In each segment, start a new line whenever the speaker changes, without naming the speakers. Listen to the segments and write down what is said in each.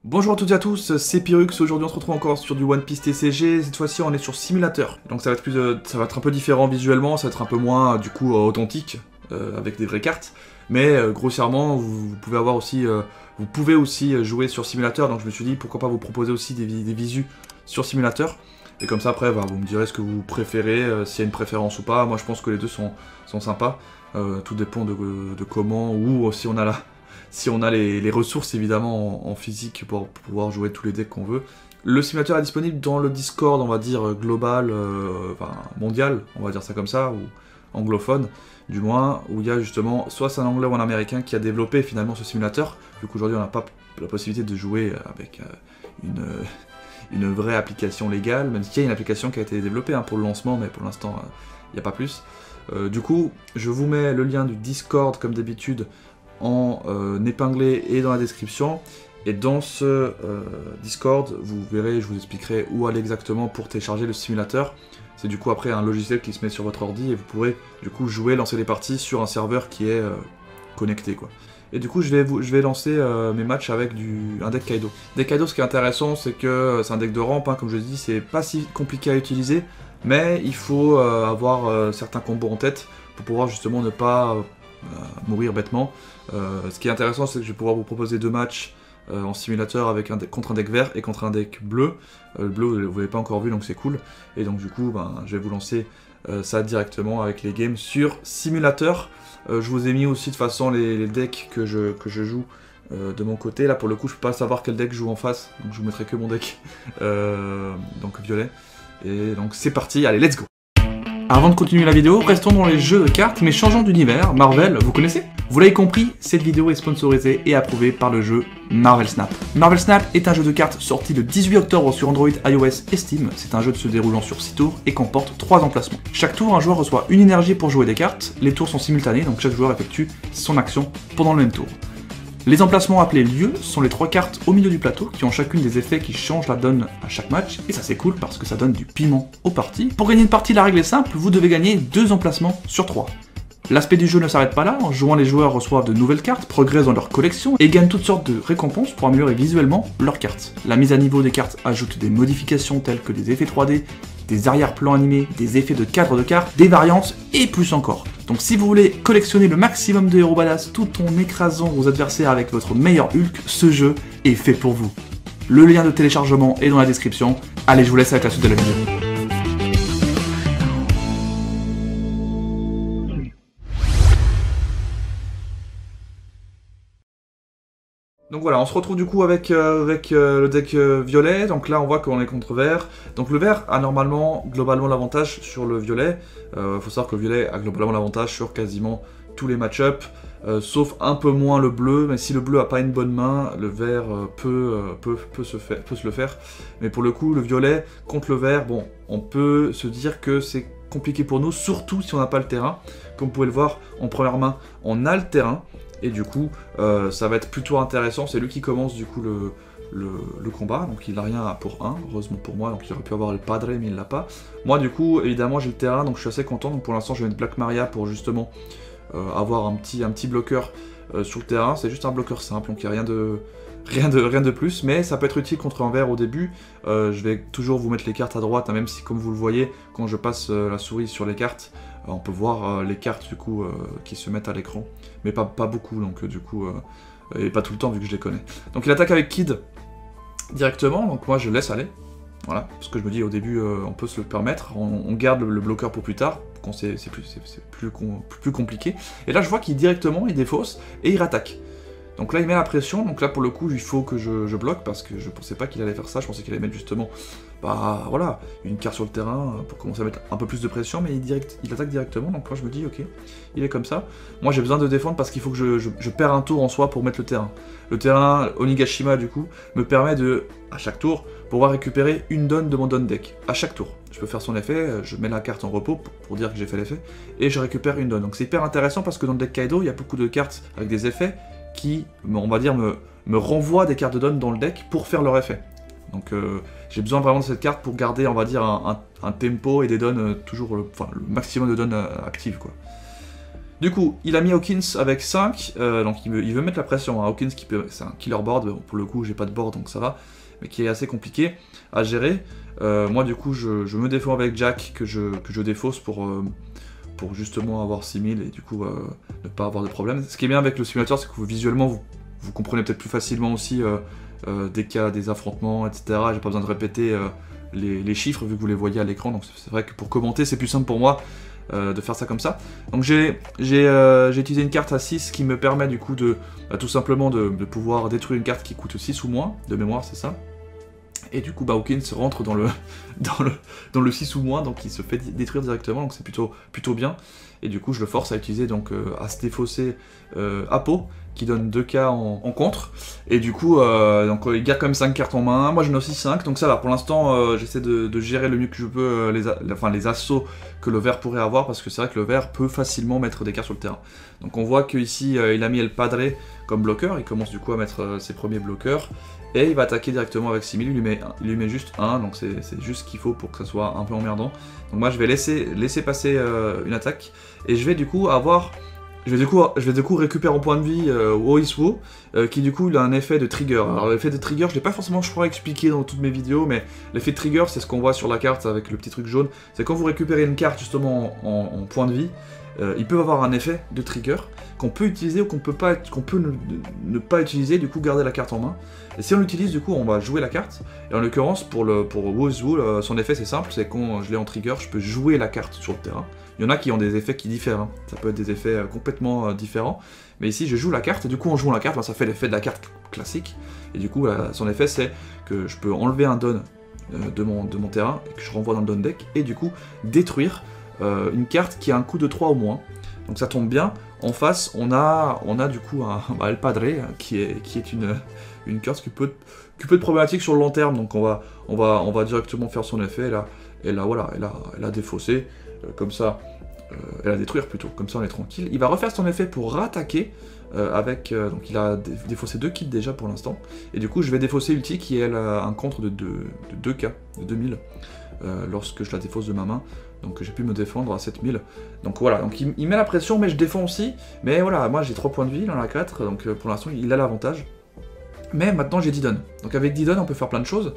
Bonjour à toutes et à tous, c'est Pyrrhux. Aujourd'hui on se retrouve encore sur du One Piece TCG. Cette fois-ci on est sur simulateur. Donc ça va être un peu différent visuellement, ça va être un peu moins du coup authentique, avec des vraies cartes. Mais grossièrement vous pouvez aussi jouer sur simulateur. Donc je me suis dit pourquoi pas vous proposer aussi des visus sur simulateur. Et comme ça après vous me direz ce que vous préférez, s'il y a une préférence ou pas. Moi je pense que les deux sont sympas. Tout dépend de comment, ou si on a les ressources évidemment en physique pour pouvoir jouer tous les decks qu'on veut. Le simulateur est disponible dans le Discord, on va dire global, mondial, on va dire ça comme ça, ou anglophone du moins, où il y a justement soit c'est un anglais ou un américain qui a développé finalement ce simulateur, vu qu'aujourd'hui on n'a pas la possibilité de jouer avec une vraie application légale, même s'il y a une application qui a été développée pour le lancement, mais pour l'instant il n'y a pas plus. Du coup, je vous mets le lien du Discord comme d'habitude en épinglé et dans la description. Et dans ce Discord, vous verrez, je vous expliquerai où aller exactement pour télécharger le simulateur. C'est du coup après un logiciel qui se met sur votre ordi et vous pourrez du coup jouer, lancer des parties sur un serveur qui est connecté quoi. Et du coup je vais lancer mes matchs avec un deck Kaido. Deck Kaido, ce qui est intéressant c'est que c'est un deck de rampe, comme je dis, c'est pas si compliqué à utiliser, mais il faut avoir certains combos en tête pour pouvoir justement ne pas mourir bêtement. Ce qui est intéressant c'est que je vais pouvoir vous proposer deux matchs en simulateur avec contre un deck vert et contre un deck bleu. Le bleu vous l'avez pas encore vu donc c'est cool. Et donc du coup je vais vous lancer ça directement avec les games sur simulateur. Je vous ai mis aussi de toute façon les decks que je joue de mon côté. Là pour le coup je peux pas savoir quel deck je joue en face, donc je vous mettrai que mon deck donc violet. Et donc c'est parti, allez let's go. Avant de continuer la vidéo, restons dans les jeux de cartes, mais changeons d'univers. Marvel, vous connaissez? Vous l'avez compris, cette vidéo est sponsorisée et approuvée par le jeu Marvel Snap. Marvel Snap est un jeu de cartes sorti le 18 octobre sur Android, iOS et Steam. C'est un jeu se déroulant sur 6 tours et comporte 3 emplacements. Chaque tour, un joueur reçoit une énergie pour jouer des cartes. Les tours sont simultanés, donc chaque joueur effectue son action pendant le même tour. Les emplacements appelés lieux sont les 3 cartes au milieu du plateau qui ont chacune des effets qui changent la donne à chaque match, et ça c'est cool parce que ça donne du piment aux parties. Pour gagner une partie, la règle est simple, vous devez gagner 2 emplacements sur 3. L'aspect du jeu ne s'arrête pas là, en jouant les joueurs reçoivent de nouvelles cartes, progressent dans leur collection et gagnent toutes sortes de récompenses pour améliorer visuellement leurs cartes. La mise à niveau des cartes ajoute des modifications telles que des effets 3D, des arrière-plans animés, des effets de cadre de cartes, des variantes et plus encore. Donc si vous voulez collectionner le maximum de héros badass tout en écrasant vos adversaires avec votre meilleur Hulk, ce jeu est fait pour vous. Le lien de téléchargement est dans la description. Allez, je vous laisse avec la suite de la vidéo. Donc voilà, on se retrouve du coup avec le deck violet. Donc là on voit qu'on est contre vert. Donc le vert a normalement globalement l'avantage sur le violet. Faut savoir que le violet a globalement l'avantage sur quasiment tous les match-ups, sauf un peu moins le bleu. Mais si le bleu a pas une bonne main, le vert peut se le faire. Mais pour le coup le violet contre le vert, bon, on peut se dire que c'est compliqué pour nous, surtout si on n'a pas le terrain. Comme vous pouvez le voir en première main, on a le terrain. Et du coup, ça va être plutôt intéressant. C'est lui qui commence du coup le combat. Donc il n'a rien pour 1, heureusement pour moi. Donc il aurait pu avoir le Padre, mais il l'a pas. Moi du coup, évidemment, j'ai le terrain, donc je suis assez content. Donc pour l'instant, je vais mettre Black Maria pour justement avoir un petit bloqueur sur le terrain. C'est juste un bloqueur simple, donc il n'y a rien de plus. Mais ça peut être utile contre un vert au début. Je vais toujours vous mettre les cartes à droite, même si comme vous le voyez, quand je passe la souris sur les cartes, on peut voir les cartes du coup qui se mettent à l'écran, mais pas beaucoup, donc du coup, et pas tout le temps vu que je les connais. Donc il attaque avec Kid directement, donc moi je laisse aller, voilà, parce que je me dis au début on peut se le permettre, on garde le bloqueur pour plus tard, quand c'est plus compliqué. Et là je vois qu'il directement il défausse et il rattaque. Donc là il met la pression, donc là pour le coup il faut que je bloque parce que je pensais pas qu'il allait faire ça, je pensais qu'il allait mettre justement voilà, une carte sur le terrain pour commencer à mettre un peu plus de pression, mais il attaque directement, donc moi je me dis ok, il est comme ça. Moi j'ai besoin de défendre parce qu'il faut que je perds un tour en soi pour mettre le terrain. Le terrain Onigashima du coup me permet de, à chaque tour, pouvoir récupérer une donne de mon donne deck, à chaque tour. Je peux faire son effet, je mets la carte en repos pour dire que j'ai fait l'effet, et je récupère une donne. Donc c'est hyper intéressant parce que dans le deck Kaido, il y a beaucoup de cartes avec des effets qui, on va dire, me renvoient des cartes de donne dans le deck pour faire leur effet. Donc j'ai besoin vraiment de cette carte pour garder, on va dire, un tempo et des donnes toujours, le maximum de donnes actives, quoi. Du coup, il a mis Hawkins avec 5, donc il veut mettre la pression. Hein. Hawkins, c'est un killer board, bon, pour le coup j'ai pas de board donc ça va, mais qui est assez compliqué à gérer. Moi du coup je me défends avec Jack que je défausse pour justement avoir 6000 et du coup ne pas avoir de problème. Ce qui est bien avec le simulateur, c'est que visuellement vous comprenez peut-être plus facilement aussi dès qu'il y a des affrontements, etc. J'ai pas besoin de répéter les chiffres vu que vous les voyez à l'écran, donc c'est vrai que pour commenter c'est plus simple pour moi de faire ça comme ça. Donc j'ai utilisé une carte à 6 qui me permet du coup tout simplement de pouvoir détruire une carte qui coûte 6 ou moins, de mémoire c'est ça. Et du coup Hawkins rentre dans le 6 ou moins, donc il se fait détruire directement, donc c'est plutôt bien. Et du coup je le force à utiliser donc à se défausser Apo, qui donne 2K en contre. Et du coup donc, il garde quand même 5 cartes en main, moi j'en ai aussi 5, donc ça va. Pour l'instant j'essaie de gérer le mieux que je peux les assauts que le vert pourrait avoir, parce que c'est vrai que le vert peut facilement mettre des cartes sur le terrain. Donc on voit qu'ici il a mis El Padre comme bloqueur, il commence du coup à mettre ses premiers bloqueurs. Et il va attaquer directement avec 6000, il lui met juste 1, donc c'est juste ce qu'il faut pour que ça soit un peu emmerdant. Donc moi je vais laisser passer une attaque, et je vais du coup avoir... Je vais du coup récupérer en point de vie Oiswo, qui du coup il a un effet de trigger. Alors l'effet de trigger, je l'ai pas forcément je crois expliqué dans toutes mes vidéos, mais l'effet de trigger c'est ce qu'on voit sur la carte avec le petit truc jaune. C'est quand vous récupérez une carte justement en point de vie, il peut avoir un effet de trigger qu'on peut utiliser ou qu'on peut ne pas utiliser, du coup garder la carte en main. Et si on l'utilise, du coup on va jouer la carte. Et en l'occurrence pour Wozu, son effet c'est simple, c'est quand je l'ai en trigger, je peux jouer la carte sur le terrain. Il y en a qui ont des effets qui diffèrent, hein. Ça peut être des effets complètement différents. Mais ici je joue la carte, et du coup en jouant la carte, ça fait l'effet de la carte classique. Et du coup son effet c'est que je peux enlever un don de mon terrain, et que je renvoie dans le don deck, et du coup détruire une carte qui a un coût de 3 au moins. Donc ça tombe bien. En face, on a du coup un El Padre qui est une carte qui peut être problématique sur le long terme. Donc on va directement faire son effet. Elle a défaussé comme ça. Elle a détruire plutôt. Comme ça on est tranquille. Il va refaire son effet pour rattaquer donc il a défaussé 2 kits déjà pour l'instant. Et du coup je vais défausser Ulti qui elle a un contre de 2K, de 2000 lorsque je la défausse de ma main. Donc j'ai pu me défendre à 7000. Donc voilà, donc il met la pression, mais je défends aussi. Mais voilà, moi j'ai 3 points de vie, il en a 4, donc pour l'instant il a l'avantage. Mais maintenant j'ai Didon. Donc avec Didon on peut faire plein de choses.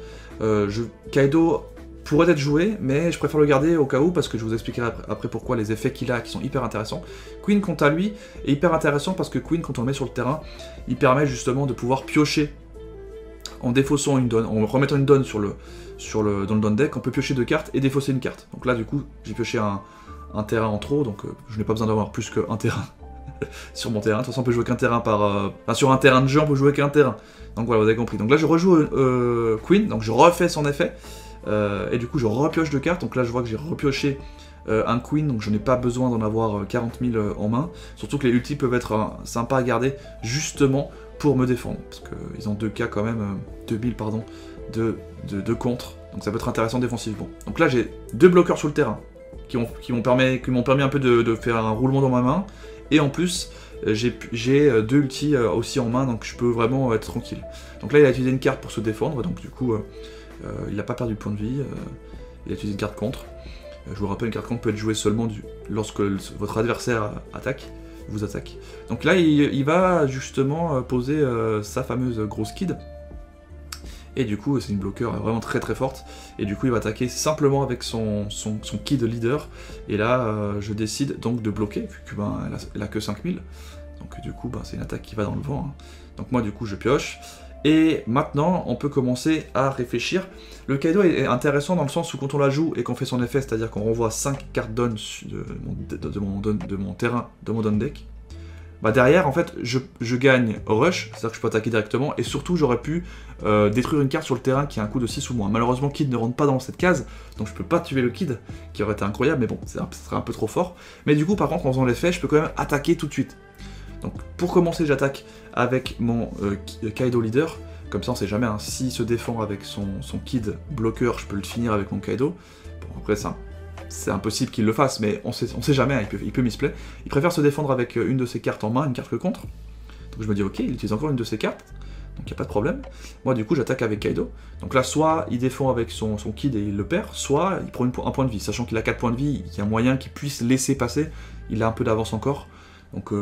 Kaido pourrait être joué, mais je préfère le garder au cas où, parce que je vous expliquerai après pourquoi les effets qu'il a qui sont hyper intéressants. Queen quant à lui est hyper intéressant parce que Queen, quand on le met sur le terrain, il permet justement de pouvoir piocher en défaussant une donne, en remettant une donne dans le don deck, on peut piocher 2 cartes et défausser une carte. Donc là du coup j'ai pioché un terrain en trop, donc je n'ai pas besoin d'avoir plus qu'un terrain sur mon terrain. De toute façon on peut jouer qu'un terrain sur un terrain de jeu on peut jouer qu'un terrain. Donc voilà, vous avez compris. Donc là je rejoue Queen, donc je refais son effet, et du coup je repioche 2 cartes. Donc là je vois que j'ai repioché un Queen, donc je n'ai pas besoin d'en avoir 40 000 en main. Surtout que les ultis peuvent être sympas à garder justement pour me défendre, parce qu'ils ont 2K quand même, 2000 pardon, de contre, donc ça peut être intéressant défensivement. Donc là j'ai 2 bloqueurs sur le terrain, qui m'ont permis un peu de faire un roulement dans ma main, et en plus j'ai 2 ultis aussi en main, donc je peux vraiment être tranquille. Donc là il a utilisé une carte pour se défendre, donc du coup il n'a pas perdu de point de vie, il a utilisé une carte contre. Je vous rappelle, une carte contre peut être jouée seulement lorsque votre adversaire vous attaque. Donc là, il va justement poser sa fameuse grosse kid. Et du coup, c'est une bloqueur vraiment très très forte. Et du coup, il va attaquer simplement avec son kid leader. Et là, je décide donc de bloquer, vu qu'elle a que 5000. Donc du coup, c'est une attaque qui va dans le vent. Hein. Donc moi, du coup, je pioche. Et maintenant, on peut commencer à réfléchir. Le Kaido est intéressant dans le sens où quand on la joue et qu'on fait son effet, c'est-à-dire qu'on renvoie 5 cartes don de mon terrain, de mon don deck, derrière, en fait, je gagne rush, c'est-à-dire que je peux attaquer directement, et surtout, j'aurais pu détruire une carte sur le terrain qui a un coût de 6 ou moins. Malheureusement, Kid ne rentre pas dans cette case, donc je peux pas tuer le Kid, qui aurait été incroyable, mais bon, ce serait un peu trop fort. Mais du coup, par contre, en faisant l'effet, je peux quand même attaquer tout de suite. Donc pour commencer, j'attaque avec mon Kaido leader, comme ça on sait jamais, hein, s'il se défend avec son Kid bloqueur, je peux le finir avec mon Kaido. Bon après c'est impossible qu'il le fasse, mais on sait jamais, hein, il peut misplay. Il préfère se défendre avec une de ses cartes en main, une carte que contre. Donc je me dis ok, il utilise encore une de ses cartes, donc il n'y a pas de problème. Moi du coup j'attaque avec Kaido. Donc là soit il défend avec son Kid et il le perd, soit il prend un point de vie, sachant qu'il a 4 points de vie, il y a moyen qu'il puisse laisser passer, il a un peu d'avance encore. Donc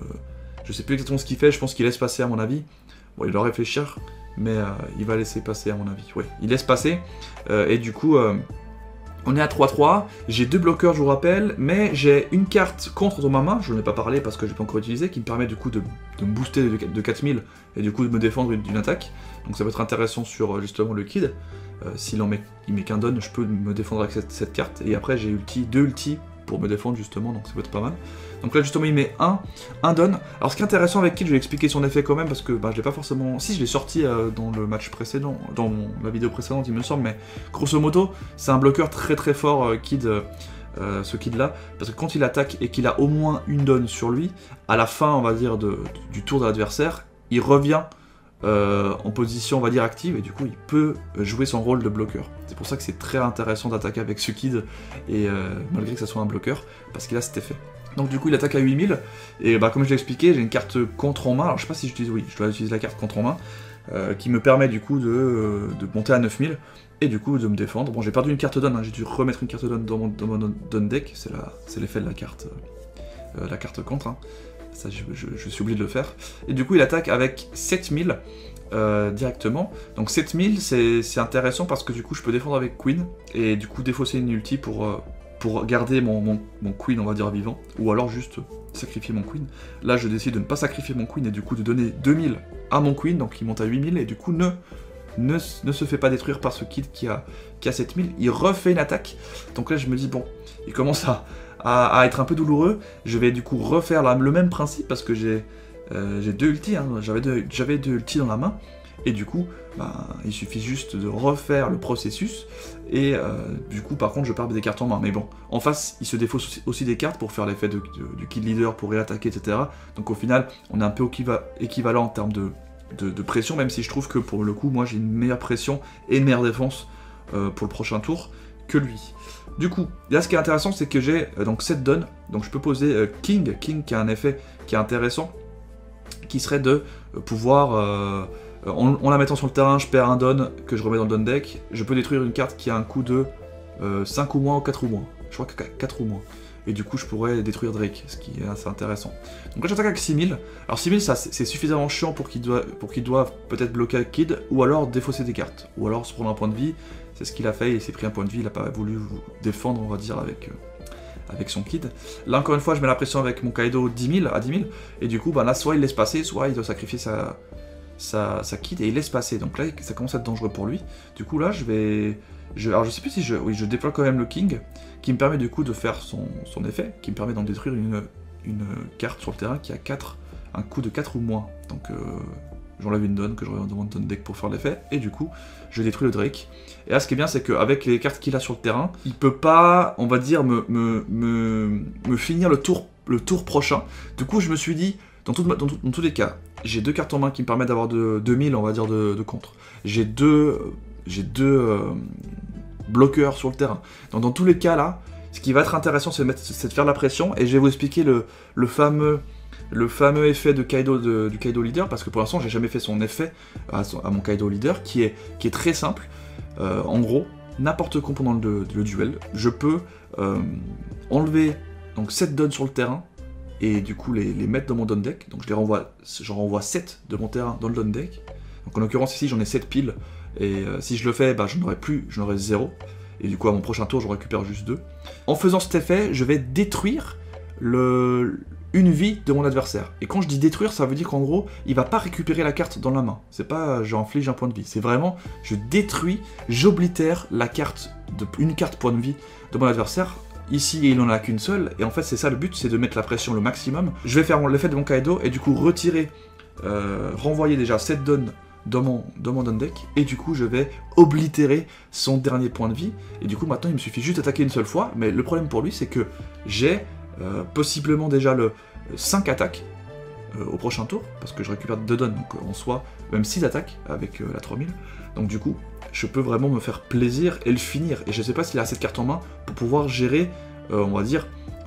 je sais plus exactement ce qu'il fait, je pense qu'il laisse passer à mon avis. Bon, il doit réfléchir, mais il va laisser passer à mon avis. Ouais, il laisse passer, et du coup... on est à 3-3, j'ai 2 bloqueurs je vous rappelle, mais j'ai une carte contre dans ma main, je n'en ai pas parlé parce que je l'ai pas encore utilisé, qui me permet du coup de me booster de 4000 et du coup de me défendre d'une attaque. Donc ça peut être intéressant sur justement le Kid. S'il il met qu'un don, je peux me défendre avec cette carte. Et après j'ai 2 ultis pour me défendre justement, donc ça peut être pas mal. Donc là justement il met un don. Alors ce qui est intéressant avec Kid, je vais expliquer son effet quand même, parce que je l'ai pas forcément... Si, je l'ai sorti dans le match précédent, dans la vidéo précédente il me semble, mais grosso modo c'est un bloqueur très très fort Kid, ce Kid là, parce que quand il attaque et qu'il a au moins une don sur lui, à la fin on va dire du tour de l'adversaire, il revient en position on va dire active, et du coup il peut jouer son rôle de bloqueur. C'est pour ça que c'est très intéressant d'attaquer avec ce Kid, et malgré que ça soit un bloqueur, parce qu'il a cet effet. Donc du coup il attaque à 8000, et comme je l'ai expliqué, j'ai une carte contre en main, alors je sais pas si j'utilise, oui, je dois utiliser la carte contre en main, qui me permet du coup de monter à 9000, et du coup de me défendre. Bon, j'ai perdu une carte don, hein, j'ai dû remettre une carte don dans mon don deck, c'est l'effet de la carte contre, hein. Ça je suis obligé de le faire. Et du coup il attaque avec 7000 directement. Donc 7000 c'est intéressant parce que du coup je peux défendre avec Queen, et du coup défausser une ulti pour garder mon Queen on va dire vivant, ou alors juste sacrifier mon Queen. Là je décide de ne pas sacrifier mon Queen et du coup de donner 2000 à mon Queen, donc il monte à 8000 et du coup ne se fait pas détruire par ce Kid qui a 7000. Il refait une attaque, donc là je me dis bon, il commence à être un peu douloureux. Je vais du coup refaire le même principe parce que j'ai 2 ultis, hein. J'avais 2 ultis dans la main, et du coup il suffit juste de refaire le processus, et du coup par contre je perds des cartes en main, mais bon, en face il se défausse aussi des cartes pour faire l'effet du Kid leader pour réattaquer, etc. Donc au final on est un peu équivalent en termes de pression, même si je trouve que pour le coup moi j'ai une meilleure pression et une meilleure défense pour le prochain tour que lui. Du coup, là ce qui est intéressant c'est que j'ai donc 7 dons, donc je peux poser King qui a un effet qui est intéressant, qui serait de pouvoir, en la mettant sur le terrain, je perds un don que je remets dans le don deck, je peux détruire une carte qui a un coût de 5 ou moins ou 4 ou moins, je crois que 4 ou moins. Et du coup je pourrais détruire Drake, ce qui est assez intéressant. Donc là j'attaque avec 6000, alors 6000 c'est suffisamment chiant pour qu'il doive peut-être bloquer Kid, ou alors défausser des cartes, ou alors se prendre un point de vie. C'est ce qu'il a fait, il s'est pris un point de vie, il n'a pas voulu défendre on va dire avec son Kid. Là encore une fois je mets la pression avec mon Kaido à 10 000, et du coup là soit il laisse passer, soit il doit sacrifier sa Kid et il laisse passer, donc là ça commence à être dangereux pour lui. Du coup là alors je sais plus si je déploie quand même le King, qui me permet du coup de faire son effet, qui me permet d'en détruire une carte sur le terrain qui a un coût de 4 ou moins, donc j'enlève une donne que je reviens dans mon don deck pour faire l'effet, et du coup je détruis le Drake. Et là ce qui est bien c'est qu'avec les cartes qu'il a sur le terrain, il peut pas, on va dire, me finir le tour prochain. Du coup je me suis dit, dans tous les cas, j'ai 2 cartes en main qui me permettent d'avoir 2000 on va dire de contre. J'ai deux bloqueurs sur le terrain. Donc dans tous les cas là, ce qui va être intéressant c'est de faire la pression, et je vais vous expliquer le fameux effet de Kaido, du Kaido leader, parce que pour l'instant j'ai jamais fait son effet à mon Kaido leader, qui est très simple. En gros, n'importe quoi pendant le duel, je peux enlever donc 7 dons sur le terrain, et du coup les mettre dans mon don deck, donc j'en renvoie 7 de mon terrain dans le don deck. Donc en l'occurrence ici j'en ai 7 piles, et si je le fais, j'en aurai 0, et du coup à mon prochain tour je récupère juste 2. En faisant cet effet, je vais détruire une vie de mon adversaire. Et quand je dis détruire, ça veut dire qu'en gros, il va pas récupérer la carte dans la main. C'est pas j'inflige un point de vie, c'est vraiment je détruis, j'oblitère une carte point de vie de mon adversaire. Ici, il n'en a qu'une seule, et en fait c'est ça le but, c'est de mettre la pression le maximum. Je vais faire l'effet de mon Kaido, et du coup retirer, renvoyer déjà 7 dons dans mon don deck, et du coup je vais oblitérer son dernier point de vie, et du coup maintenant il me suffit juste d'attaquer une seule fois, mais le problème pour lui c'est que j'ai possiblement déjà 5 attaques au prochain tour, parce que je récupère 2 dons, donc en soi même 6 attaques avec la 3000, donc du coup je peux vraiment me faire plaisir et le finir, et je sais pas s'il a assez de cartes en main pour pouvoir gérer, on va dire,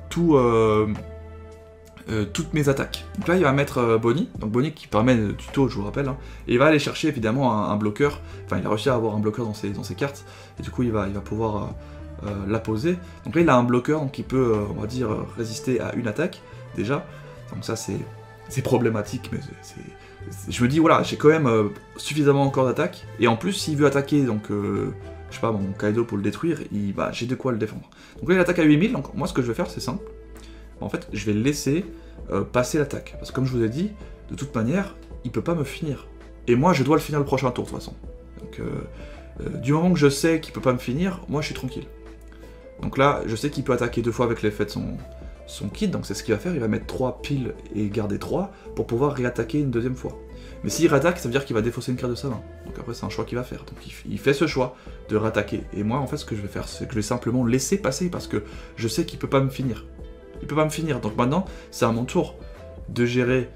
toutes mes attaques. Donc là il va mettre Bonnie, donc Bonnie qui permet de tuto, je vous rappelle, hein, et il va aller chercher évidemment un bloqueur, enfin il a réussi à avoir un bloqueur dans ses cartes, et du coup il va pouvoir la poser. Donc là il a un bloqueur, donc il peut, on va dire, résister à une attaque, déjà. Donc ça c'est problématique, mais je me dis voilà, j'ai quand même suffisamment encore d'attaque, et en plus s'il veut attaquer, donc je sais pas, mon Kaido pour le détruire, j'ai de quoi le défendre. Donc là il attaque à 8000, donc moi ce que je vais faire c'est simple, en fait je vais le laisser passer l'attaque, parce que comme je vous ai dit, de toute manière, il peut pas me finir. Et moi je dois le finir le prochain tour de toute façon. Donc du moment que je sais qu'il peut pas me finir, moi je suis tranquille. Donc là, je sais qu'il peut attaquer 2 fois avec l'effet de son kit, donc c'est ce qu'il va faire, il va mettre 3 piles et garder 3 pour pouvoir réattaquer une deuxième fois. Mais s'il réattaque, ça veut dire qu'il va défausser une carte de sa main. Donc après, c'est un choix qu'il va faire. Donc il fait ce choix de réattaquer. Et moi, en fait, ce que je vais faire, c'est que je vais simplement laisser passer parce que je sais qu'il peut pas me finir. Il peut pas me finir. Donc maintenant, c'est à mon tour de gérer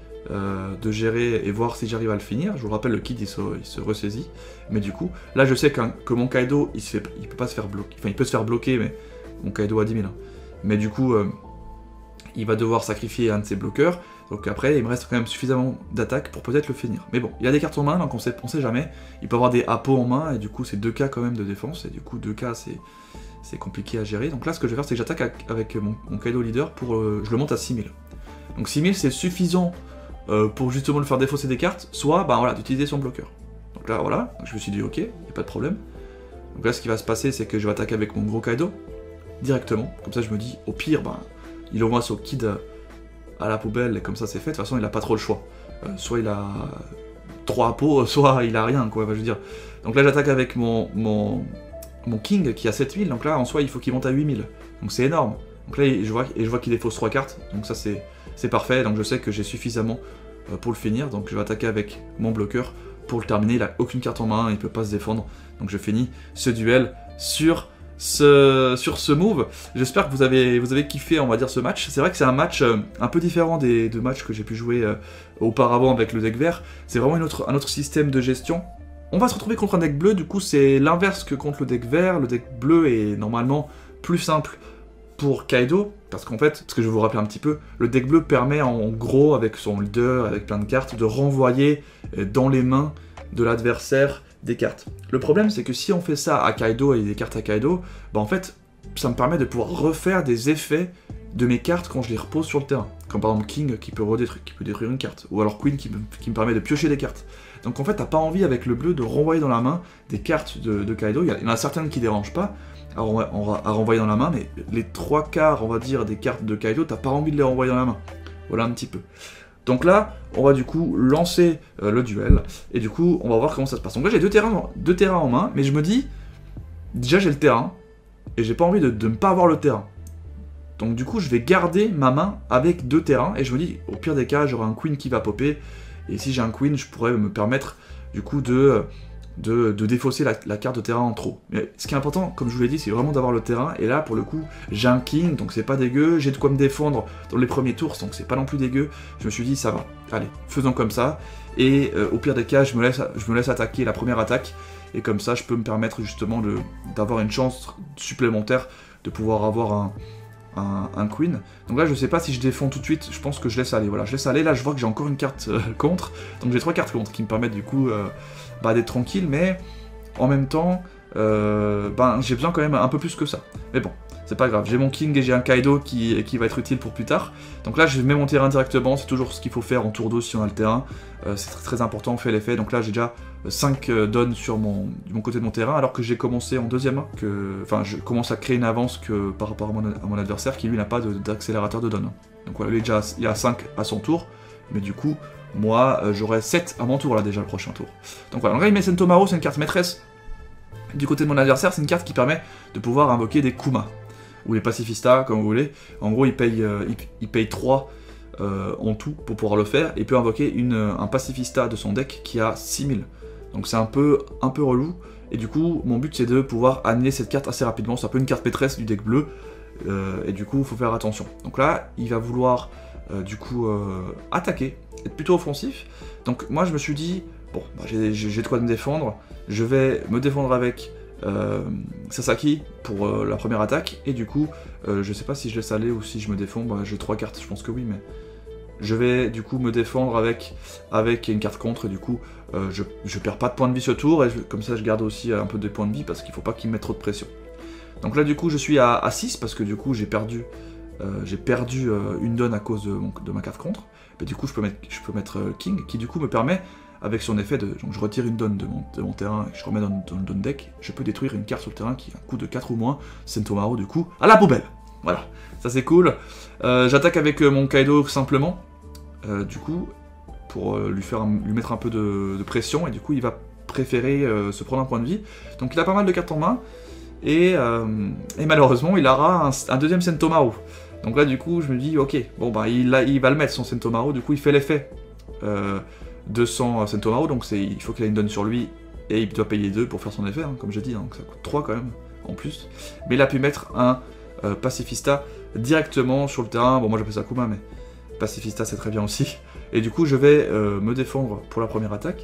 et voir si j'arrive à le finir. Je vous rappelle, le kit il se ressaisit. Mais du coup, là, je sais que mon Kaido, il peut pas se faire bloquer. Enfin, il peut se faire bloquer, mais mon Kaido a 10 000. Hein. Mais du coup, il va devoir sacrifier un de ses bloqueurs. Donc après, il me reste quand même suffisamment d'attaque pour peut-être le finir. Mais bon, il a des cartes en main, donc on sait jamais. Il peut avoir des Apo en main, et du coup, c'est 2K quand même de défense. Et du coup, 2K, c'est compliqué à gérer. Donc là, ce que je vais faire, c'est que j'attaque avec mon Kaido leader pour... je le monte à 6000. Donc 6000, c'est suffisant pour justement le faire défausser des cartes, soit bah, voilà, d'utiliser son bloqueur. Donc là, voilà, donc je me suis dit, ok, il n'y a pas de problème. Donc là, ce qui va se passer, c'est que je vais attaquer avec mon gros Kaido, directement. Comme ça, je me dis, au pire, bah, il envoie son kid à la poubelle, et comme ça, c'est fait. De toute façon, il n'a pas trop le choix. Soit il a 3 Apos, soit il a rien, quoi, je veux dire. Donc là, j'attaque avec mon King, qui a 7000, donc là, en soi, il faut qu'il monte à 8000. Donc c'est énorme. Donc là, je vois qu'il défausse 3 cartes, donc ça, c'est parfait. Donc je sais que j'ai suffisamment pour le finir, donc je vais attaquer avec mon bloqueur pour le terminer. Il a aucune carte en main, il peut pas se défendre, donc je finis ce duel sur ce move. J'espère que vous avez kiffé, on va dire, ce match. C'est vrai que c'est un match un peu différent des 2 matchs que j'ai pu jouer auparavant avec le deck vert. C'est vraiment un autre système de gestion. On va se retrouver contre un deck bleu, du coup c'est l'inverse que contre le deck vert. Le deck bleu est normalement plus simple pour Kaido, parce qu'en fait, ce que je vais vous rappeler un petit peu, le deck bleu permet en gros, avec son leader, avec plein de cartes, de renvoyer dans les mains de l'adversaire des cartes. Le problème, c'est que si on fait ça à Kaido et des cartes à Kaido, bah en fait, ça me permet de pouvoir refaire des effets de mes cartes quand je les repose sur le terrain. Comme par exemple King qui peut détruire une carte, ou alors Queen qui me permet de piocher des cartes. Donc en fait, t'as pas envie avec le bleu de renvoyer dans la main des cartes de Kaido. Il y en a certaines qui dérangent pas à renvoyer dans la main, mais les 3/4, on va dire, des cartes de Kaido, t'as pas envie de les renvoyer dans la main. Voilà un petit peu. Donc là, on va du coup lancer le duel, et du coup, on va voir comment ça se passe. Donc là, j'ai deux terrains en main, mais je me dis, déjà j'ai le terrain, et j'ai pas envie de ne pas avoir le terrain. Donc du coup, je vais garder ma main avec 2 terrains, et je me dis, au pire des cas, j'aurai un Queen qui va popper, et si j'ai un Queen, je pourrais me permettre, du coup, de défausser la carte de terrain en trop. Mais ce qui est important, comme je vous l'ai dit, c'est vraiment d'avoir le terrain, et là, pour le coup, j'ai un King, donc c'est pas dégueu, j'ai de quoi me défendre dans les premiers tours, donc c'est pas non plus dégueu. Je me suis dit, ça va, allez, faisons comme ça, et au pire des cas, je me laisse attaquer la première attaque, et comme ça, je peux me permettre justement d'avoir une chance supplémentaire de pouvoir avoir un Queen. Donc là, je sais pas si je défends tout de suite, je pense que je laisse aller. Voilà, je laisse aller. Là, je vois que j'ai encore une carte contre, donc j'ai 3 cartes contre qui me permettent du coup d'être tranquille, mais en même temps, j'ai besoin quand même un peu plus que ça. Mais bon, c'est pas grave. J'ai mon King et j'ai un Kaido qui va être utile pour plus tard. Donc là, je mets mon terrain directement. C'est toujours ce qu'il faut faire en tour 2 si on a le terrain. C'est très, très important, on fait l'effet. Donc là, j'ai déjà 5 dons sur mon côté de mon terrain, alors que j'ai commencé en deuxième main. Enfin, je commence à créer une avance par rapport à mon adversaire qui lui n'a pas d'accélérateur de don. Donc voilà, lui il a 5 à son tour, mais du coup, moi j'aurai 7 à mon tour là déjà le prochain tour. Donc voilà, donc là il met Sentomaru, c'est une carte maîtresse. Du côté de mon adversaire, c'est une carte qui permet de pouvoir invoquer des Kuma, ou les Pacifistas, comme vous voulez. En gros, il paye 3 en tout pour pouvoir le faire, et peut invoquer un Pacifista de son deck qui a 6000. Donc c'est un peu relou, et du coup mon but c'est de pouvoir annuler cette carte assez rapidement. C'est un peu une carte maîtresse du deck bleu, et du coup il faut faire attention. Donc là il va vouloir du coup attaquer, être plutôt offensif. Donc moi je me suis dit, bon bah, j'ai de quoi me défendre, je vais me défendre avec Sasaki pour la première attaque, et du coup je sais pas si je laisse aller ou si je me défends. Bah, j'ai 3 cartes, je pense que oui, mais je vais du coup me défendre avec une carte contre, et du coup je perds pas de points de vie ce tour, et comme ça je garde aussi un peu de points de vie parce qu'il faut pas qu'il me mette trop de pression. Donc là du coup je suis à 6 parce que du coup j'ai perdu j'ai perdu une donne à cause de ma carte contre, et du coup je peux mettre King, qui du coup me permet, avec son effet donc je retire une donne de mon terrain et je remets dans le donne deck, je peux détruire une carte sur le terrain qui a un coût de 4 ou moins, Sentomaru du coup, à la poubelle. Voilà, ça c'est cool. J'attaque avec mon Kaido simplement, du coup, pour lui mettre un peu de pression, et du coup il va préférer se prendre un point de vie. Donc il a pas mal de cartes en main, et malheureusement il aura un deuxième Sentomaru. Donc là du coup je me dis ok, bon bah il va le mettre son Sentomaru, du coup il fait l'effet 200 Sentomaru, donc il faut qu'il ait une donne sur lui, et il doit payer 2 pour faire son effet, hein, comme j'ai dit, donc ça coûte 3 quand même, en plus. Mais il a pu mettre un Pacifista directement sur le terrain, bon moi j'appelle ça Kuma, mais Pacifista c'est très bien aussi. Et du coup je vais me défendre pour la première attaque,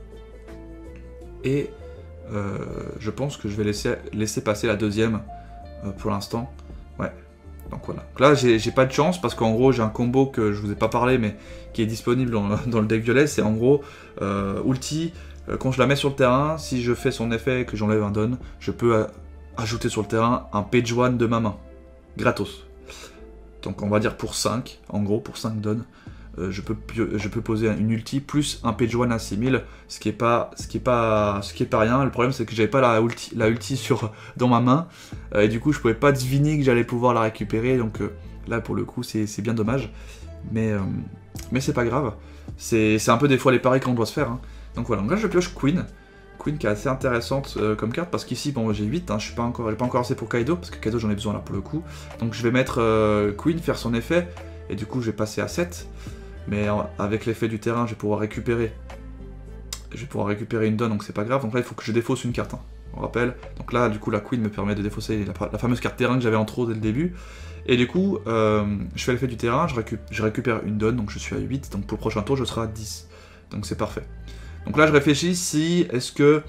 et je pense que je vais laisser passer la deuxième pour l'instant, ouais. Donc voilà. Donc là, j'ai pas de chance parce qu'en gros, j'ai un combo que je vous ai pas parlé, mais qui est disponible dans le deck violet. C'est en gros ulti. Quand je la mets sur le terrain, si je fais son effet et que j'enlève un don, je peux ajouter sur le terrain un page 1 de ma main. Gratos. Donc on va dire pour 5, en gros, pour 5 dons. Je peux poser une ulti plus un page 1 à 6000, ce qui est pas rien. Le problème c'est que j'avais pas la ulti dans ma main, et du coup je pouvais pas deviner que j'allais pouvoir la récupérer, donc là pour le coup c'est bien dommage, mais c'est pas grave, c'est un peu des fois les paris qu'on doit se faire, hein. Donc voilà, donc là je pioche Queen qui est assez intéressante comme carte, parce qu'ici bon j'ai 8, hein, j'ai pas encore assez pour Kaido, parce que Kaido j'en ai besoin là pour le coup, donc je vais mettre Queen, faire son effet, et du coup je vais passer à 7. Mais avec l'effet du terrain, je vais pouvoir récupérer une donne, donc c'est pas grave. Donc là, il faut que je défausse une carte, hein, on rappelle. Donc là, du coup, la Queen me permet de défausser la fameuse carte terrain que j'avais en trop dès le début. Et du coup, je fais l'effet du terrain, je récupère une donne, donc je suis à 8. Donc pour le prochain tour, je serai à 10. Donc c'est parfait. Donc là, je réfléchis si est-ce que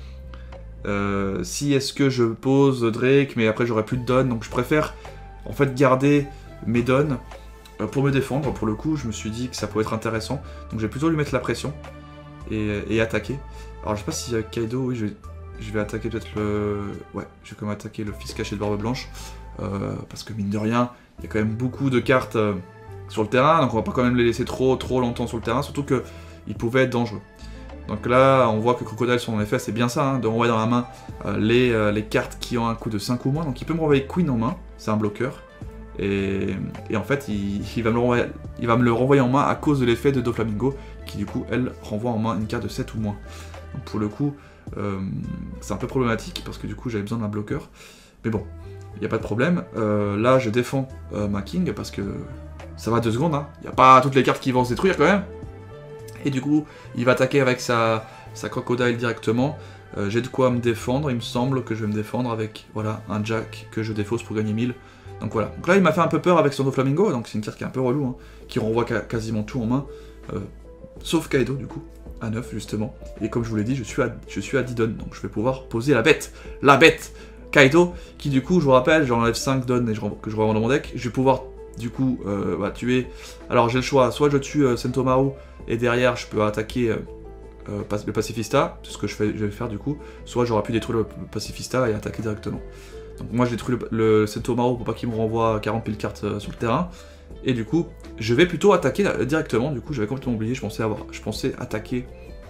je pose Drake, mais après j'aurai plus de donne. Donc je préfère en fait garder mes donnes pour me défendre. Pour le coup, je me suis dit que ça pouvait être intéressant, donc je vais plutôt lui mettre la pression et attaquer. Alors je sais pas si Kaido, oui, je vais attaquer peut-être le... Ouais, je vais quand même attaquer le fils caché de Barbe Blanche, parce que mine de rien, il y a quand même beaucoup de cartes sur le terrain, donc on va pas quand même les laisser trop longtemps sur le terrain, surtout qu'ils pouvaient être dangereux. Donc là, on voit que Crocodile, son effet, c'est bien ça, hein, de renvoyer dans la main les cartes qui ont un coût de 5 ou moins, donc il peut me renvoyer Queen en main, c'est un bloqueur. Et en fait, il va me le renvoyer en main à cause de l'effet de Doflamingo, qui du coup, elle, renvoie en main une carte de 7 ou moins. Donc pour le coup, c'est un peu problématique, parce que du coup, j'avais besoin d'un bloqueur. Mais bon, il n'y a pas de problème. Là, je défends ma King, parce que ça va 2 secondes. Hein. Il n'y a pas toutes les cartes qui vont se détruire quand même. Et du coup, il va attaquer avec sa Crocodile directement. J'ai de quoi me défendre, il me semble que je vais me défendre avec voilà, un Jack que je défausse pour gagner 1000. Donc voilà, donc là il m'a fait un peu peur avec son Doflamingo, donc c'est une carte qui est un peu relou, hein, qui renvoie quasiment tout en main, sauf Kaido du coup, à 9 justement, et comme je vous l'ai dit, je suis à 10 donnes, donc je vais pouvoir poser la bête Kaido, qui du coup, je vous rappelle, j'enlève 5 donnes que je revends dans mon deck, je vais pouvoir du coup tuer, alors j'ai le choix, soit je tue Sentomaru, et derrière je peux attaquer le Pacifista, c'est ce que je vais faire du coup, soit j'aurais pu détruire le Pacifista et attaquer directement. Donc moi je détruis le Sentomaru pour pas qu'il me renvoie 40 000 cartes sur le terrain. Et du coup, je vais plutôt attaquer directement. Du coup, j'avais complètement oublié, je pensais attaquer...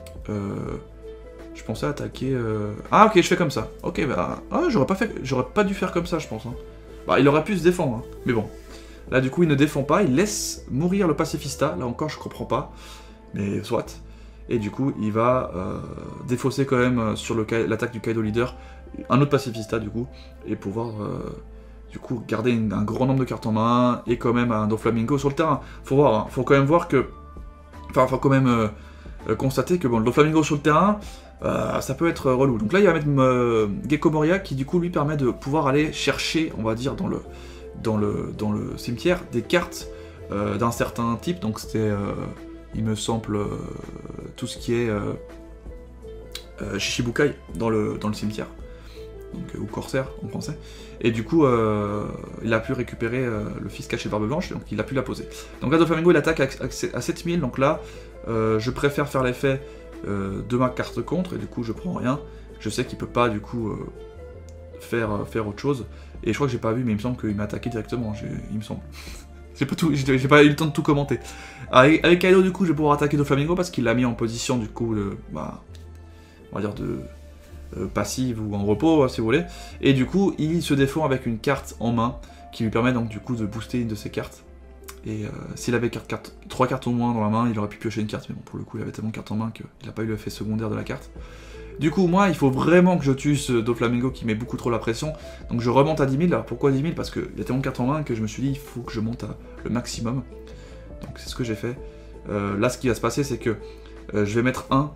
Ah ok, je fais comme ça. Ok, bah... Ah, j'aurais pas dû faire comme ça, je pense. Hein. Bah, il aurait pu se défendre, hein. Mais bon. Là, du coup, il ne défend pas, il laisse mourir le Pacifista. Là encore, je comprends pas. Mais soit. Et du coup, il va défausser quand même sur l'attaque du Kaido Leader un autre Pacifista du coup, et pouvoir du coup garder un grand nombre de cartes en main, et quand même un Doflamingo sur le terrain. Faut voir, hein, faut quand même voir que... Enfin, faut quand même constater que bon, le Doflamingo sur le terrain, ça peut être relou. Donc là, il va mettre Gecko Moria, qui du coup lui permet de pouvoir aller chercher, on va dire, dans le cimetière, des cartes d'un certain type, donc c'était... il me semble tout ce qui est Shichibukai dans le cimetière, donc, ou Corsaire en français, et du coup il a pu récupérer le fils caché Barbe Blanche, donc il a pu la poser. Donc là Doflamingo il attaque à 7000, donc là je préfère faire l'effet de ma carte contre, et du coup je prends rien, je sais qu'il peut pas du coup faire autre chose. Et je crois que j'ai pas vu, mais il me semble qu'il m'a attaqué directement, il me semble. J'ai pas eu le temps de tout commenter. Avec Kaido, du coup, je vais pouvoir attaquer Doflamingo parce qu'il l'a mis en position, du coup, on va dire de passive ou en repos, si vous voulez. Et du coup, il se défend avec une carte en main qui lui permet donc du coup de booster une de ses cartes. Et s'il avait 3 cartes au moins dans la main, il aurait pu piocher une carte, mais bon, pour le coup, il avait tellement de cartes en main qu'il n'a pas eu l'effet secondaire de la carte. Du coup, moi, il faut vraiment que je tue ce Doflamingo qui met beaucoup trop la pression. Donc je remonte à 10 000. Alors pourquoi 10 000? Parce qu'il y a tellement de cartes en main que je me suis dit, il faut que je monte à le maximum. Donc c'est ce que j'ai fait. Là, ce qui va se passer, c'est que je vais mettre 1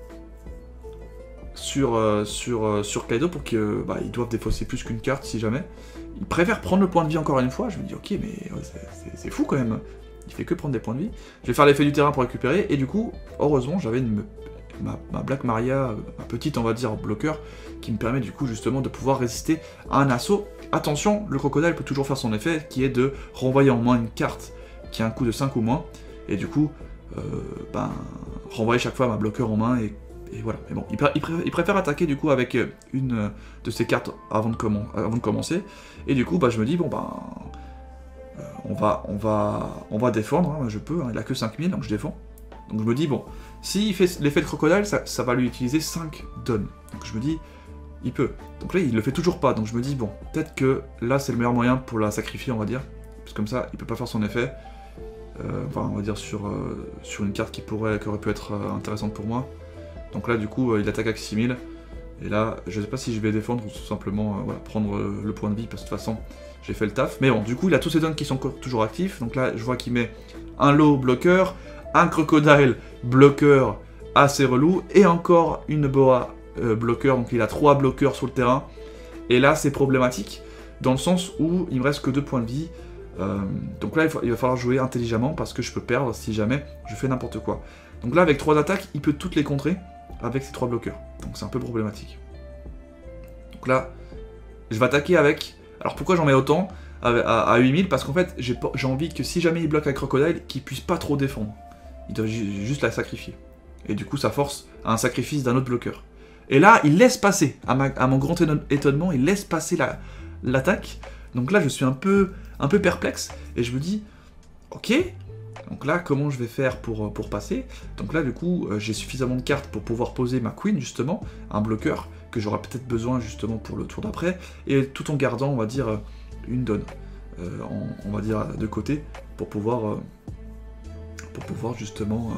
sur Kaido pour qu'ils doivent défausser plus qu'une carte si jamais. Il préfère prendre le point de vie encore une fois. Je me dis, ok, mais ouais, c'est fou quand même. Il fait que prendre des points de vie. Je vais faire l'effet du terrain pour récupérer. Et du coup, heureusement, j'avais ma Black Maria, ma petite, on va dire, bloqueur, qui me permet du coup justement de pouvoir résister à un assaut. Attention, le crocodile peut toujours faire son effet, qui est de renvoyer en moins une carte qui a un coût de 5 ou moins. Et du coup, renvoyer chaque fois ma bloqueur en main et voilà. Mais bon, il préfère attaquer du coup avec une de ses cartes avant de commencer. Et du coup, je me dis, bon on va défendre, hein, je peux, hein, il a que 5000, donc je défends. Donc je me dis, bon, s'il fait l'effet de crocodile, ça va lui utiliser 5 dons. Donc je me dis, il peut. Donc là, il le fait toujours pas, donc je me dis, bon, peut-être que là, c'est le meilleur moyen pour la sacrifier, on va dire. Parce que comme ça, il peut pas faire son effet. On va dire sur une carte qui aurait pu être intéressante pour moi. Donc là, du coup, il attaque avec 6000. Et là, je sais pas si je vais défendre ou tout simplement prendre le point de vie, parce que de toute façon, j'ai fait le taf. Mais bon, du coup, il a tous ses dons qui sont toujours actifs. Donc là, je vois qu'il met un lot bloqueur, un crocodile bloqueur assez relou, et encore une boa bloqueur. Donc il a 3 bloqueurs sur le terrain. Et là, c'est problématique, dans le sens où il me reste que 2 points de vie. Donc là, il va falloir jouer intelligemment, parce que je peux perdre si jamais je fais n'importe quoi. Donc là, avec 3 attaques, il peut toutes les contrer avec ses 3 bloqueurs. Donc c'est un peu problématique. Donc là, je vais attaquer avec... Alors pourquoi j'en mets autant à 8000? Parce qu'en fait, j'ai envie que si jamais il bloque avec Crocodile, qu'il puisse pas trop défendre. Il doit juste la sacrifier. Et du coup, ça force à un sacrifice d'un autre bloqueur. Et là, il laisse passer, à mon grand étonnement, il laisse passer l'attaque. Donc là, je suis un peu perplexe. Et je me dis, ok... Donc là, comment je vais faire pour passer? Donc là, du coup, j'ai suffisamment de cartes pour pouvoir poser ma queen, justement, un bloqueur, que j'aurai peut-être besoin, justement, pour le tour d'après, et tout en gardant, on va dire, une donne, on va dire, de côté, pour pouvoir justement,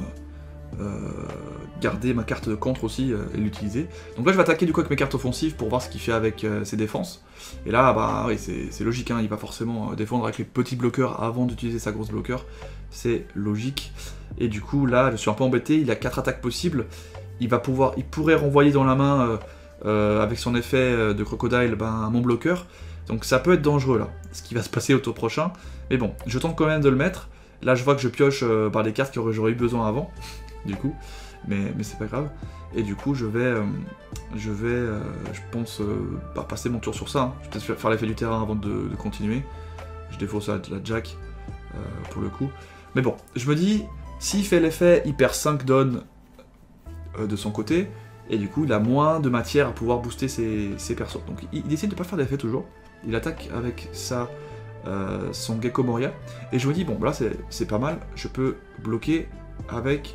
garder ma carte de contre aussi, et l'utiliser. Donc là, je vais attaquer, du coup, avec mes cartes offensives, pour voir ce qu'il fait avec ses défenses. Et là, oui, c'est logique, hein, il va forcément défendre avec les petits bloqueurs avant d'utiliser sa grosse bloqueur. C'est logique. Et du coup, là, je suis un peu embêté. Il a 4 attaques possibles. Il pourrait renvoyer dans la main, avec son effet de crocodile, mon bloqueur. Donc ça peut être dangereux, là, ce qui va se passer au tour prochain. Mais bon, je tente quand même de le mettre. Là, je vois que je pioche par les cartes que j'aurais eu besoin avant, du coup. Mais c'est pas grave. Et du coup, je pense, passer mon tour sur ça. Hein. Je vais peut-être faire l'effet du terrain avant de continuer. Je défausse la Jack, pour le coup. Mais bon, je me dis, s'il fait l'effet, il perd 5 dons de son côté, et du coup, il a moins de matière à pouvoir booster ses persos. Donc, il décide de pas faire d'effet toujours. Il attaque avec son Gecko Moria, et je me dis, bon, là, c'est pas mal, je peux bloquer avec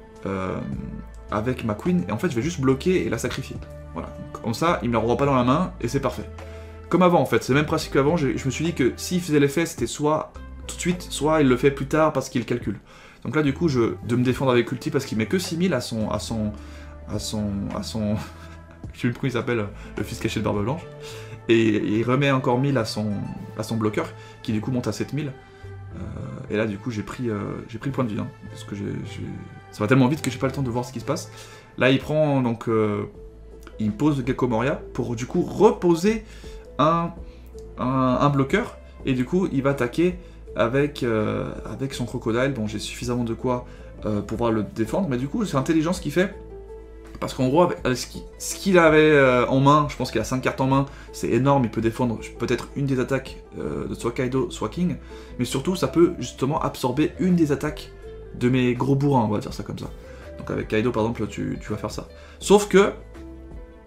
ma queen, et en fait, je vais juste bloquer et la sacrifier. Voilà, comme ça, il me la renvoie pas dans la main, et c'est parfait. Comme avant, en fait, c'est le même principe qu'avant, je me suis dit que s'il faisait l'effet, c'était soit tout de suite, soit il le fait plus tard parce qu'il calcule. Donc là, du coup, de me défendre avec ulti parce qu'il met que 6000 à son je sais plus comment il s'appelle, le fils caché de Barbe Blanche, et il remet encore 1000 à son bloqueur, qui du coup monte à 7000, et là, du coup, j'ai pris le point de vie, hein, parce que ça va tellement vite que j'ai pas le temps de voir ce qui se passe. Là, il prend, donc, il pose Gecko Moria pour, du coup, reposer un bloqueur, et du coup, il va attaquer avec son crocodile. Bon, j'ai suffisamment de quoi pour pouvoir le défendre, mais du coup, c'est intelligent ce qu'il fait, parce qu'en gros, avec ce qu'il avait en main, je pense qu'il a 5 cartes en main, c'est énorme, il peut défendre peut-être une des attaques de soit Kaido, soit King, mais surtout, ça peut justement absorber une des attaques de mes gros bourrins, on va dire ça comme ça. Donc avec Kaido, par exemple, tu vas faire ça. Sauf que,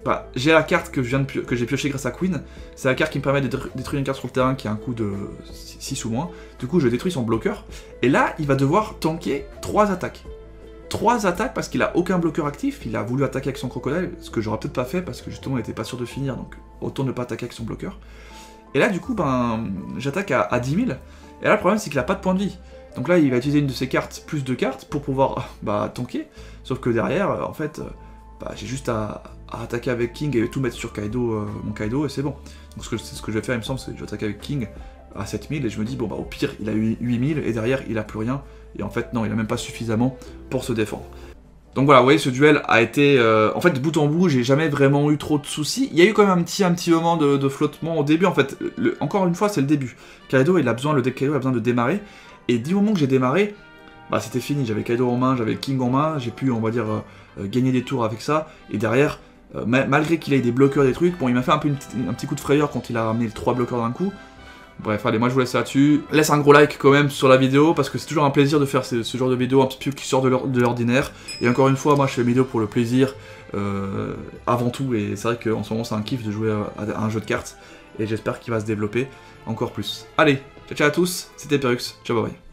bah, j'ai la carte que j'ai piochée grâce à Queen, c'est la carte qui me permet de détruire une carte sur le terrain qui a un coût de 6 ou moins, du coup je détruis son bloqueur, et là il va devoir tanker 3 attaques. 3 attaques parce qu'il a aucun bloqueur actif, il a voulu attaquer avec son crocodile, ce que j'aurais peut-être pas fait parce que justement il était pas sûr de finir, donc autant ne pas attaquer avec son bloqueur. Et là du coup ben j'attaque à 10 000, et là le problème c'est qu'il a pas de point de vie. Donc là il va utiliser une de ses cartes, plus 2 cartes, pour pouvoir bah, tanker, sauf que derrière en fait bah, j'ai juste à attaquer avec King et tout mettre sur Kaido, mon Kaido, et c'est bon. Donc c'est ce que je vais faire il me semble, c'est que je vais attaquer avec King à 7000 et je me dis bon bah au pire il a eu 8000 et derrière il a plus rien, et en fait non il a même pas suffisamment pour se défendre. Donc voilà, vous voyez ce duel a été, en fait de bout en bout j'ai jamais vraiment eu trop de soucis. Il y a eu quand même un petit moment de flottement au début en fait, encore une fois c'est le début. Kaido il a besoin, le deck Kaido a besoin de démarrer, et du moment que j'ai démarré, bah c'était fini, j'avais Kaido en main, j'avais King en main, j'ai pu on va dire gagner des tours avec ça, et derrière malgré qu'il ait des bloqueurs des trucs, bon il m'a fait un petit coup de frayeur quand il a ramené les 3 bloqueurs d'un coup. Bref, allez, moi je vous laisse là-dessus. Laisse un gros like quand même sur la vidéo, parce que c'est toujours un plaisir de faire ce genre de vidéo un petit peu qui sort de l'ordinaire. Et encore une fois, moi je fais mes vidéos pour le plaisir avant tout, et c'est vrai qu'en ce moment c'est un kiff de jouer à un jeu de cartes, et j'espère qu'il va se développer encore plus. Allez, ciao ciao à tous, c'était Perux, ciao bye bye.